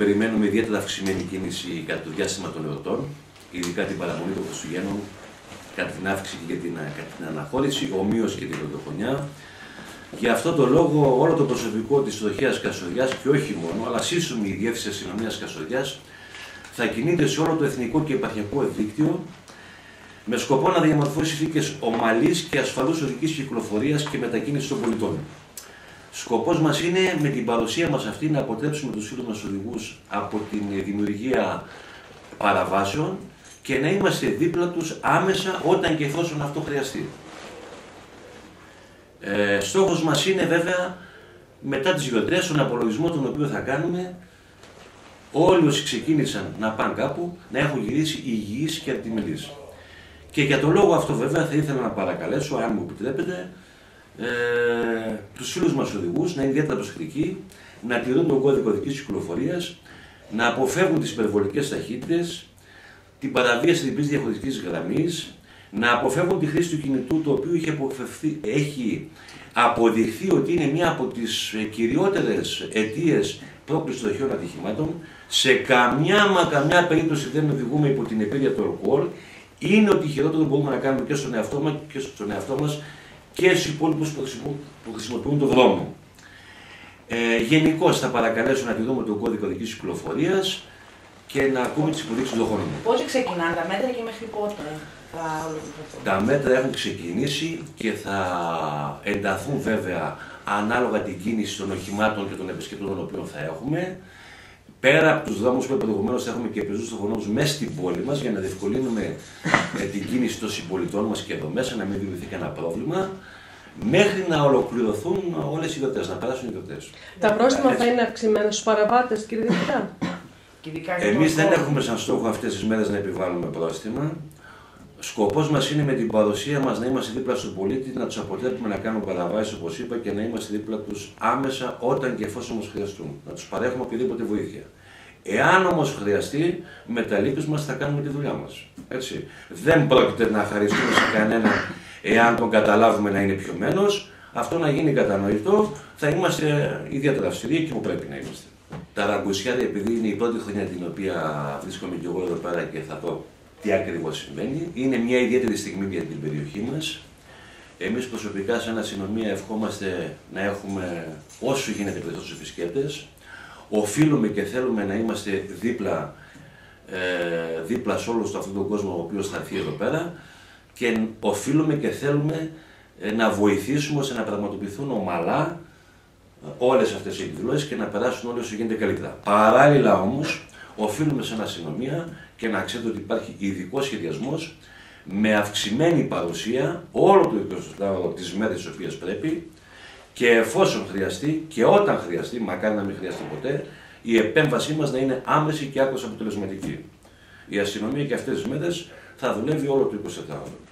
περιμένουμε ιδιαίτερα αυξημένη κίνηση κατά το διάστημα των εορτών, ειδικά την παραμονή των Χριστουγέννων, κατά την αύξηση και την αναχώρηση, ομοίως και την πρωτοχρονιά. Γι' αυτό το λόγο όλο το προσωπικό της Τροχέας Κασοδιάς και όχι μόνο, αλλά σύσσωμη η Διεύθυνση Αστυνομίας Κασοδιάς θα κινείται σε όλο το εθνικό και επαρχιακό δίκτυο με σκοπό να διαμορφώσει συνθήκες ομαλής και ασφαλούς οδικής κυκλοφορίας και μετακίνησης των πολιτών. Σκοπός μας είναι με την παρουσία μας αυτή να αποτρέψουμε τους φίλους μας οδηγούς από την δημιουργία παραβάσεων και να είμαστε δίπλα τους άμεσα όταν και εφόσον αυτό χρειαστεί. Στόχος μας είναι βέβαια μετά τις γιορτές, τον απολογισμό τον οποίο θα κάνουμε, όλοι όσοι ξεκίνησαν να πάνε κάπου να έχουν γυρίσει υγιείς και αρτιμελείς. Και για τον λόγο αυτό βέβαια θα ήθελα να παρακαλέσω, αν μου επιτρέπετε, τους φίλους μας οδηγούς να είναι ιδιαίτερα προσεκτικοί, να τηρούν τον κώδικο οδικής κυκλοφορίας, να αποφεύγουν τις υπερβολικές ταχύτητες, την παραβίαση διπλής διαχωριστικής γραμμής, να αποφεύγουν τη χρήση του κινητού, το οποίο έχει αποδειχθεί ότι είναι μία από τις κυριότερες αιτίες πρόκλησης τροχαίων ατυχημάτων. Σε καμιά περίπτωση δεν οδηγούμε υπό την επίρρεια του αλκοόλ. Είναι ότι χειρότερο μπορούμε να κάνουμε και στον εαυτό μας και στους υπόλοιπους που χρησιμοποιούν τον δρόμο. Γενικώς θα παρακαλέσω να δούμε τον κώδικο οδικής κυκλοφορίας και να ακούμε τις υποδείξεις των χρόνων. Πότε ξεκινάνε τα μέτρα και μέχρι πότε θα ολοκληρωθούν? Τα μέτρα έχουν ξεκινήσει και θα ενταθούν βέβαια ανάλογα την κίνηση των οχημάτων και των επισκεπτών των οποίων θα έχουμε. Πέρα από τους δρόμους που προηγουμένως θα έχουμε και περισσότερους τροχονόμους μέσα στην πόλη μας για να διευκολύνουμε την κίνηση των συμπολιτών μας και εδώ μέσα, να μην δημιουργηθεί κανένα πρόβλημα, μέχρι να ολοκληρωθούν όλες οι γιορτές, να περάσουν οι γιορτές. Τα πρόστιμα θα είναι αυξημένα στους παραβάτες, κύριε Διευθυντά? Εμείς δεν έχουμε σαν στόχο αυτές τις μέρες να επιβάλλουμε πρόστιμα. Σκοπός μας είναι με την παρουσία μας να είμαστε δίπλα στον πολίτη, να τους αποτρέπουμε να κάνουν παραβάσεις όπως είπα και να είμαστε δίπλα τους άμεσα όταν και εφόσον μας χρειαστούν. Να τους παρέχουμε οποιαδήποτε βοήθεια. Εάν όμως χρειαστεί, με τα λύπης μας θα κάνουμε τη δουλειά μας. Έτσι. Δεν πρόκειται να χαριστούμε σε κανέναν εάν τον καταλάβουμε να είναι πιωμένος. Αυτό να γίνει κατανοητό, θα είμαστε ιδιαίτερα αυστηροί και που πρέπει να είμαστε. Τα ραγκουσιάρια, επειδή είναι η πρώτη χρονιά την οποία βρίσκομαι και εγώ εδώ πέρα και θα δω τι ακριβώς συμβαίνει, είναι μια ιδιαίτερη στιγμή για την περιοχή μας. Εμείς προσωπικά σαν αστυνομία ευχόμαστε να έχουμε όσο γίνεται περισσότερους επισκέπτες. Οφείλουμε και θέλουμε να είμαστε δίπλα σε όλο αυτόν τον κόσμο ο οποίος θα έρθει εδώ πέρα και οφείλουμε και θέλουμε να βοηθήσουμε ώστε να πραγματοποιηθούν ομαλά όλες αυτές οι εκδηλώσεις και να περάσουν όλοι όσο γίνεται καλύτερα. Παράλληλα όμως, οφείλουμε σαν αστυνομία και να ξέρετε ότι υπάρχει ειδικός σχεδιασμός με αυξημένη παρουσία όλο το 24ωρο τις μέρες τις οποίες πρέπει και εφόσον χρειαστεί και όταν χρειαστεί, μακάρι να μην χρειαστεί ποτέ, η επέμβασή μας να είναι άμεση και άκρως αποτελεσματική. Η αστυνομία και αυτές τις μέρες θα δουλεύει όλο το 24ωρο.